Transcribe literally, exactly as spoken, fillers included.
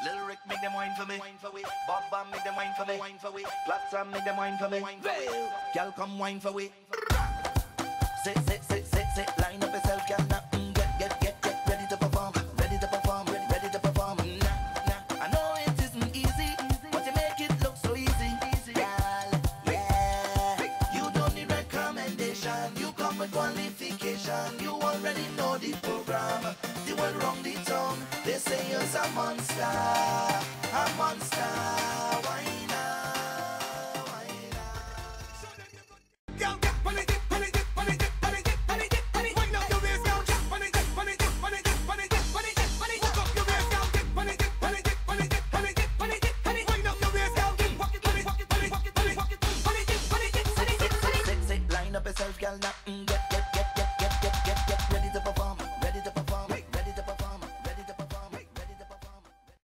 Lil Rick make them wine for me. Bob Bam make them wine for me. Platsam make them wine for me. Girl come wine for we. Sit, sit, sit, sit, sit. Line up yourself, girl. Now mm, get, get, get, get ready to perform. Ready to perform. Ready, ready to perform. Nah, nah. I know it isn't easy, but you make it look so easy. Girl, yeah. You don't need recommendation. You come with qualification. You already know the program. The world wrong the tongue. They say you're a monster, a monster. Why not? Why not? Girl, get on it, on it, on it, on it, on it, on it. Wind up your waist, girl. Get on it, on it, on it, on it, on it, on it. Walk up your waist, girl. Get on it, on it, on it, on it, on it, on it. Wind up your waist, girl. Get walk it, on it, walk it, on it, walk it, on it, walk it, on it, on it, on it. Sit, sit, sit, sit, sit. Line up yourself, girl. Now.